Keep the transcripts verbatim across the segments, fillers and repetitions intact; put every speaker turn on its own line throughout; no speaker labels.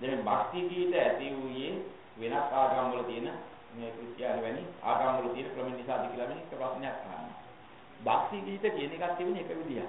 දැන් භක්ති ගීත ඇති වූයේ වෙනත් ආගම් වල තියෙන මේ ක්‍රිස්තියානි වැනි ආගම් වල තියෙන ක්‍රම නිසාද කියලා මම එක ප්‍රශ්නයක් අහනවා. භක්ති ගීත කියන එකක් තිබුණේ එක විදියක්.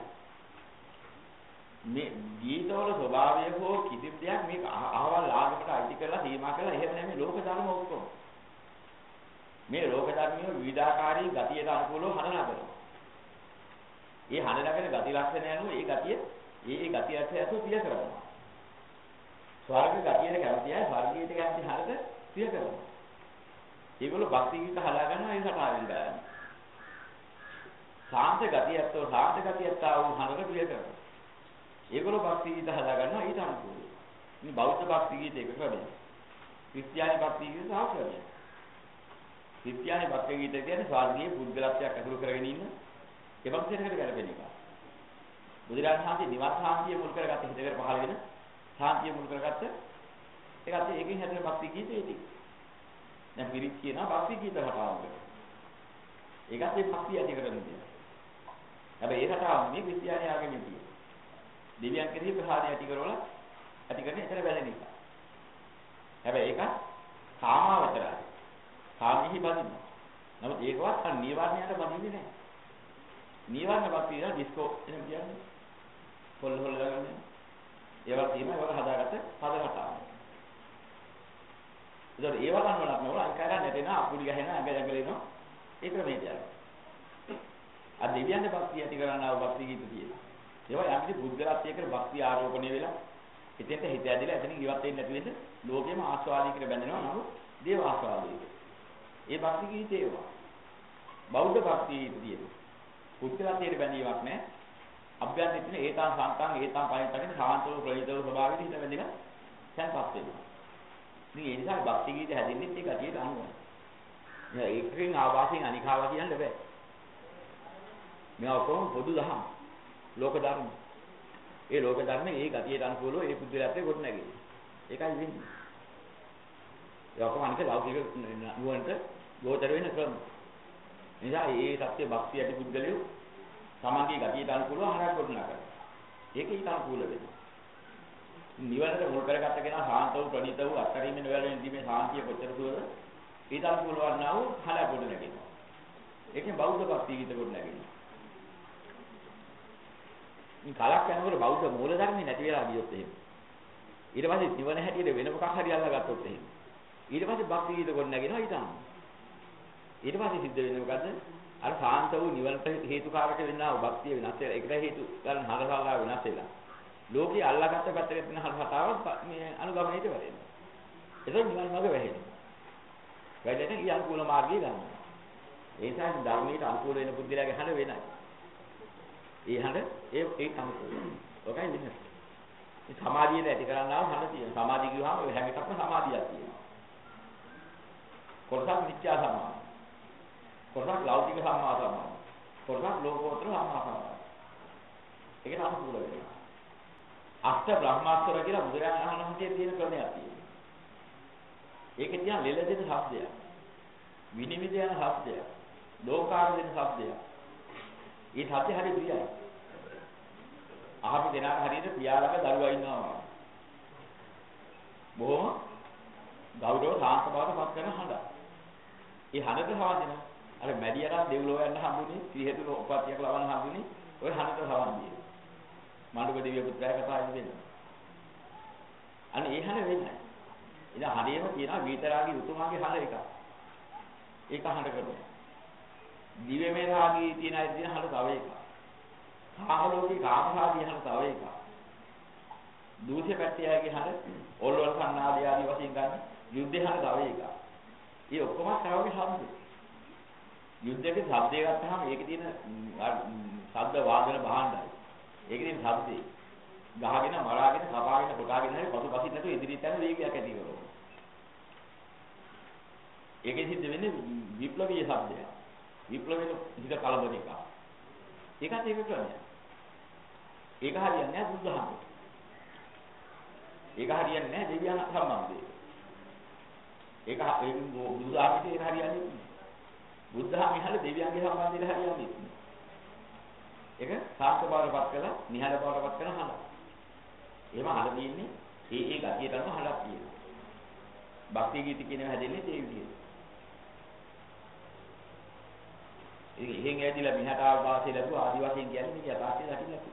මේ ගීතවල ස්වභාවය හෝ කිසි දෙයක් මේක අහවල් ආගමකට අයිති කරලා සීමා කරලා එහෙම නෙමෙයි ලෝක ධර්ම ඔක්කොම. මේ ලෝක ධර්මිය විවිධාකාරී ගතියට අනුකූලව හඳුනා ගන්නවා. ඒ හඳුනාගෙන ගති ලක්ෂණ යනුව ඒ ගතිය ඒ ඒ ගතියට ඇතුළු පිය කරනවා. ස්වර්ග ගතියට කැමති අය ස්වර්ගීයට කැමති හරක පිය කරනවා. ඒගොල්ලෝ භක්ති ගීත හදා ගන්නවා ඒ සටහරින් ගන්න. සාන්ත ගතියත්ෝ සාන්ත ගතියත්තා වූ හරක පිය කරනවා. ඒගොල්ලෝ භක්ති ගීත හදා ගන්නවා ඊට අනුකූලව. මේ බෞද්ධ භක්ති ගීත එක ක්‍රමයක්. ක්‍රිස්තියානි භක්ති ගීත තව ක්‍රමයක්. ක්‍රිස්තියානි භක්ති ගීත කියන්නේ ස්වර්ගීය පුද්ගලත්වයක් ඇතුළු කරගෙන ඉන්න එවක්සයකට ගැලපෙන එක. බුදුරජාණන් වහන්සේ නිවන් සාන්තිය මුල් කරගත්ත හිතකට පහළ වෙන සාන්තිය මුල් කරගත්ත ඒකත් ඒකෙන් හැදෙන භක්ති ගීතේදී. දැන් පිරිත් කියනවා භක්ති ගීත රටාවක. ඒකත් ඒ භක්තිය ඇති කරගෙන තියෙනවා. හැබැයි ඒ රටාව මේ ක්‍රිස්තියානි ආගමේ තියෙන. දෙවියන් කෙරෙහි ප්‍රසාදය ඇති කරවල ඇති කරන්නේ එතන වැළෙන එක. හැබැයි ඒක කාමාවචරයි. කාමෙහි බඳිනවා. නමුත් ඒකවත් අර නීවරණයට බඳින්නේ නැහැ. නීවරණ භක්තිය ඩිස්කෝ එහෙම කියන්නේ. පොල් හොල් ගන්න. ඒවා තියෙනවා ඒවා හදාගත්ත පද රටාව. ඒතකොට ඒවා ගන්නවලක් නෝල අංකාරයන් නැටෙන අපුඩි ගහන ඇඟ ඇඟලෙනවා. ඒක මේ කියන්නේ. අර දෙවියන්ගේ භක්තිය ඇති කරන්නා වූ භක්ති ගීත තියෙනවා. ඒවා යම්කිසි බුද්ධත්වයකට භක්තිය ආරෝපණය වෙලා හිතෙන්ට හිත ඇදලා එතනින් ඉවත් වෙන්නේ නැති වෙන්න ලෝකෙම ආස්වාදයකට බැඳෙනවා නමුත් දේව ආස්වාදයක. ඒ භක්ති ගීතේ ඒවා. බෞද්ධ භක්තිය තියෙනවා. බුද්ධත්වයට බැඳීමක් නැහැ. අභ්‍යන්තයේ තියෙන ඒතාන් සංකාංග ඒතාන් පරිත්තගෙන සාන්තව ප්‍රණීතව ස්වභාවයෙන් හිත බැඳිලා සංපත් වෙනවා. ඉතින් ඒ නිසා භක්ති ගීත හැදෙන්නේ ඒ ගතියට අනුවයි. මේ ඒකෙන් ආවාසයෙන් අනිකාවා කියන්න බෑ. මේවා කොහොම පොදු දහම්. ලෝක ධර්ම. ඒ ලෝක ධර්මයේ ඒ ගතියට අනුකූලව ඒ බුද්ධත්වයේ කොට නැගෙන්නේ. ඒකයි වෙන්නේ. ඒ ඔක්කොම අනික ලෞකික නුවණට ගෝචර වෙන ක්‍රම. නිසා ඒ සත්‍ය භක්තිය ඇති පුද්ගලයෝ සමාගයේ ගතියට අනුකූලව ආහාර කොට නැගනවා. ඒක ඊට අනුකූල වෙනවා. නිවනට මුල් කරගත්ත කෙනා සාන්ත වූ ප්‍රණීත වූ අත්තරීමේ වෙලෙන් දීමේ සාන්තිය කොච්චර සුවද? ඊට අනුකූලව වන්නා වූ ආහාර කොට නැගෙනවා. ඒකෙන් බෞද්ධ භක්තිය ඊට කොට නැගෙනවා. මේ කලක් යනකොට බෞද්ධ මූලධර්ම නැති වෙලා ගියොත් එහෙම. ඊට පස්සේ නිවන හැටියට වෙන මොකක් හරි අල්ලගත්තොත් එහෙම. ඊට පස්සේ භක්ති ගීත කොට නැගෙනවා ඊට අනුව. ඊට පස්සේ සිද්ධ වෙන්නේ මොකද්ද? අර සාන්ත වූ නිවනට හේතුකාරක වෙන්නා වූ භක්තිය වෙනස් වෙලා ඒකට හේතු ගන්න හරසල්ලා වෙනස් වෙලා. ලෝකේ අල්ලාගත්ත පැත්තට තියෙන හරසතාව මේ අනුගමනයට වැටෙනවා. ඒක නිවන් මාර්ග වැහෙනවා. වැටෙන ඊ අනුකූල මාර්ගය ගන්නවා. ඒ නිසා ධර්මයට අනුකූල වෙන බුද්ධිලාගේ හඬ වෙනයි. ඒ හඬ ඒ ඒ අනුකූලයි. ඔකයි වෙන්නේ. මේ සමාධියට ඇති කරන්නා වූ හඬ තියෙනවා. සමාධිය කියවහම ඔය හැම එකක්ම සමාධියක් තියෙනවා. කොටසක් මිත්‍යා සමාධිය. කොටසක් ලෞකික සම්මා සමාධිය. කොටසක් ලෝකෝත්තර සම්මා සමාධිය. ඒකට අනුකූල වෙනවා. අෂ්ට බ්‍රහ්මාස්වර කියලා බුදුරජාණන් වහන්සේ තියෙන ක්‍රමයක් තියෙනවා. ඒකේ තියෙන ලෙලදෙන ශබ්දයක්. විනිවිද යන ශබ්දයක්. ලෝකාර දෙන ශබ්දයක්. ඒ ශබ්ද හරි ප්‍රියයි. අහපු දෙනාට හරියට පියාලක දරුවා ඉන්නවා. බොහොම ගෞරව සාන්ත බවට පත් කරන හඬ. ඒ හඬට සමාදින අර මැඩියරන් දෙව්ලොව යන හඳුනේ ත්‍රිහෙතු උපතියක් ලබන හඳුනේ ඔය හඬට සමාදින. මණ්ඩුක දෙවිය පුත්‍රයා කතා වෙන්නේ. අනේ ඒ හඬ වෙන්නේ. ඉතින් හඬේම කියනවා වීතරාගී උතුමාගේ හඬ එකක්. ඒක හඬ කරනවා. දිව්‍යමය රාගී තියෙන අය දින හඬ තව එකක්. කාමලෝකී කාමරාගී හඬ තව එකක්. දූෂ්‍ය පැත්තයගේ හඬ ඔල්වල සන්නාදී ආදී වශයෙන් ගන්න යුද්ධේ හඬ තව එකක්. ඒ ඔක්කොම කරවගේ ශබ්ද. යුද්ධයේ ශබ්දය ගත්තාම ඒකේ තියෙන ශබ්ද වාදන භාණ්ඩයි. ඒකේ තියෙන ශබ්දේ ගහගෙන මරාගෙන කපාගෙන කොටාගෙන හරි පසු පසින් නැතුව ඉදිරියට යන වේගයක් ඇති කරනවා. ඒකෙ සිද්ධ වෙන්නේ විප්ලවීය ශබ්දයක්. විප්ලවයෙන් හිත කලබල එක. ඒකත් ඒක ක්‍රමයක්. ඒක හරියන්නේ නැහැ බුද්ධහම. ඒක හරියන්නේ නැහැ දෙවියන් සම්බන්ධයෙන්. ඒක ඒ බුදුහාමිට ඒක හරියන්නේ නැහැ. බුද්ධහම ඉහළ දෙවියන්ගේ සම්බන්ධයෙන් හරියන්නේ නැහැ. ඒක සාර්ථක බවටපත් කළා, නිහඬ බවටපත් කරන හඬ. එහෙම හඬ දෙන්නේ ඒ ඒ ගතියට අනුව හඬක් තියෙනවා. භක්ති ගීත කියනවා හැදෙන්නේ ඒ විදිහට. ඒ එහෙන් ඇදිලා මිහට ආව වාසිය ලැබුවා ආදි වශයෙන් කියන්නේ මේක යථාර්ථය දකින්න නැති.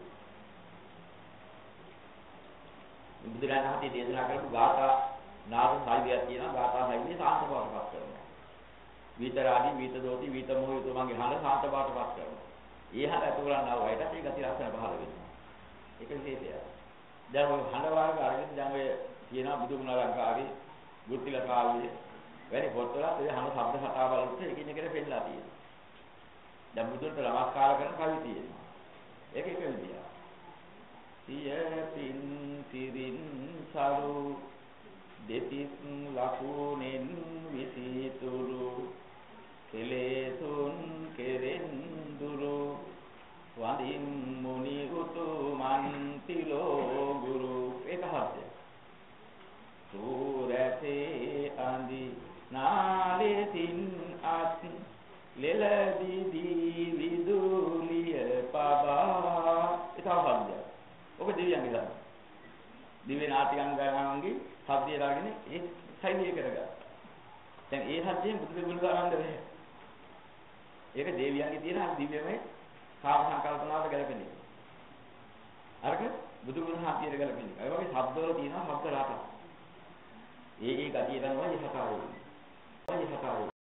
බුදුරජාණන් වහන්සේ දේශනා කරපු ගාථා නාම සාහිත්‍යයක් තියෙනවා. ගාථා සාහිත්‍යය සාන්ත බවටපත් කරනවා. විතරාදී විත දෝති විත මොහි උතුමන්ගේ හඬ සාන්ත බවටපත් කරනවා. ඒ හඬ අතුරන් ආව අයට ඒ ගති ලක්ෂණ පහළ වෙනවා. ඒක විශේෂයක්. දැන් ඔය හඬ වාරක අරගෙන දැන් ඔය තියෙනවා බුදුගුණ අලංකාරي බුද්ධිල කාව්‍ය වැඩි පොත්වල ඒ හඬ ශබ්ද කතා වලට එකින් එකට පෙන්නලා තියෙනවා. දැන් බුදුන්ට නමස්කාර කරන කවි තියෙනවා. ඒක එක විදියක්. සිය පින් සිරින් සරු දෙතිස් ලකුණෙන් විසිතුරු කෙලෙසුන් කෙරෙන් දුරු වදින් මුනි උතුමන් තිලෝ ගුරු ඒක හර්ථය. සූරසේ අඳි නාලෙසින් අත් ලෙලදිදි විදුලිය පබා ඒක හර්ථය. ඔබ දෙවියන්ගේ දන්න. දිව්‍ය නාට්‍යංගනාවන්ගේ ශබ්දය දාගෙන ඒ ශෛලිය කරගත්තා. දැන් ඒ ශබ්දයෙන් බුදු දෙවියන් ගානන්න බැහැ. ඒක දෙවියන්ගේ තියෙන දිව්‍යමය කාම සංකල්පනාවට ගැලපෙන්නේ. අරක බුදු ගුණ ශාන්තියට ගැලපෙන්නේ. ඒ වගේ ශබ්දවල තියෙනවා ශබ්ද රාට. ඒ ඒ ගතිය ගන්නවා ඒ සකාරය. ඒ සකාරය